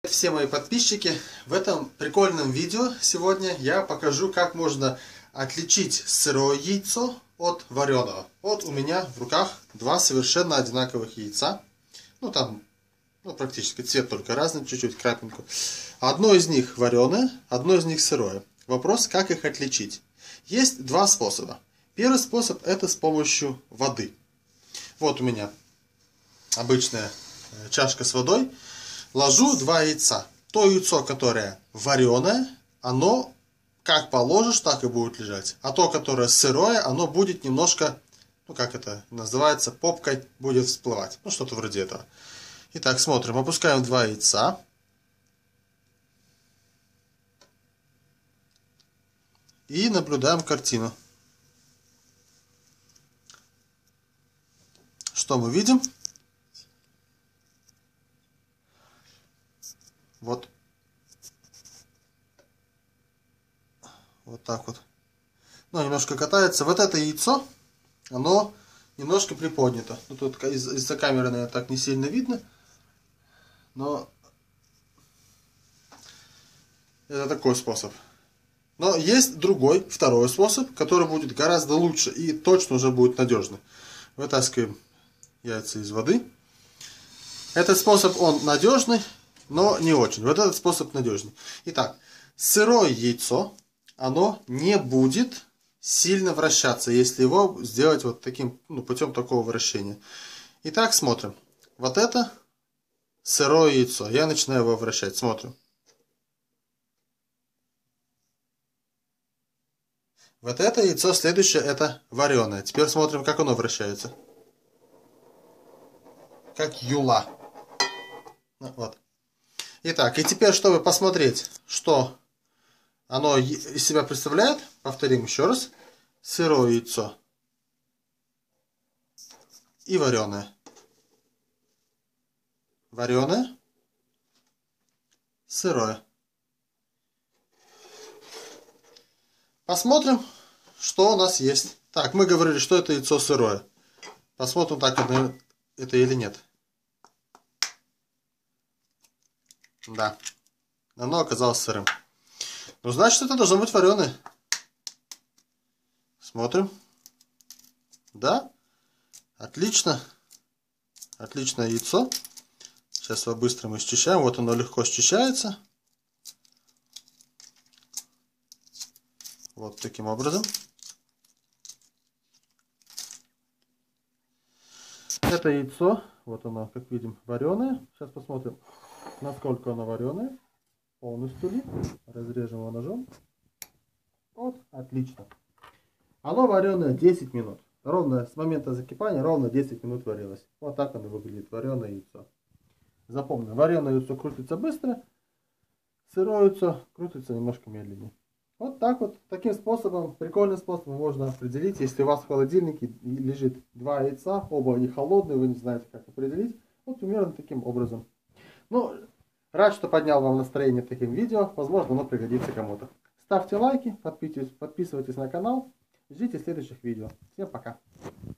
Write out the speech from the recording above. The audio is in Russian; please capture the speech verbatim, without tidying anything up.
Все мои подписчики, в этом прикольном видео сегодня я покажу, как можно отличить сырое яйцо от вареного. Вот у меня в руках два совершенно одинаковых яйца. Ну там, ну практически цвет только разный, чуть-чуть крапинку. Одно из них вареное, одно из них сырое. Вопрос, как их отличить. Есть два способа. Первый способ это с помощью воды. Вот у меня обычная чашка с водой. Ложу два яйца. То яйцо, которое вареное, оно как положишь, так и будет лежать. А то, которое сырое, оно будет немножко, ну как это называется, попкой будет всплывать. Ну что-то вроде этого. Итак, смотрим. Опускаем два яйца. И наблюдаем картину. Что мы видим? Вот. Вот так вот. Ну, немножко катается. Вот это яйцо, оно немножко приподнято. Ну, тут из- из-за камеры, наверное, так не сильно видно. Но это такой способ. Но есть другой, второй способ, который будет гораздо лучше и точно уже будет надежный. Вытаскиваем яйца из воды. Этот способ, он надежный, но не очень. Вот этот способ надежный. Итак, сырое яйцо, оно не будет сильно вращаться, если его сделать вот таким, ну, путем такого вращения. Итак, смотрим. Вот это сырое яйцо. Я начинаю его вращать. Смотрим. Вот это яйцо, следующее, это вареное. Теперь смотрим, как оно вращается. Как юла. Вот. Итак, и теперь, чтобы посмотреть, что оно из себя представляет, повторим еще раз. Сырое яйцо и вареное. Вареное, сырое. Посмотрим, что у нас есть. Так, мы говорили, что это яйцо сырое. Посмотрим, так это или нет. Да, оно оказалось сырым. Ну, значит, это должно быть вареное. Смотрим. Да, отлично. Отличное яйцо. Сейчас его быстро мы счищаем. Вот оно легко счищается. Вот таким образом. Это яйцо, вот оно, как видим, вареное. Сейчас посмотрим, насколько оно вареное. Полностью ли. Разрежем его ножом. Вот, отлично. Оно вареное десять минут. Ровно с момента закипания, ровно десять минут варилось. Вот так оно выглядит, вареное яйцо. Запомним, вареное яйцо крутится быстро, сырое яйцо крутится немножко медленнее. Вот так вот, таким способом, прикольным способом можно определить, если у вас в холодильнике лежит два яйца, оба они холодные, вы не знаете, как определить. Вот примерно таким образом. Ну, рад, что поднял вам настроение таким видео, возможно, оно пригодится кому-то. Ставьте лайки, подписывайтесь, подписывайтесь на канал, ждите следующих видео. Всем пока!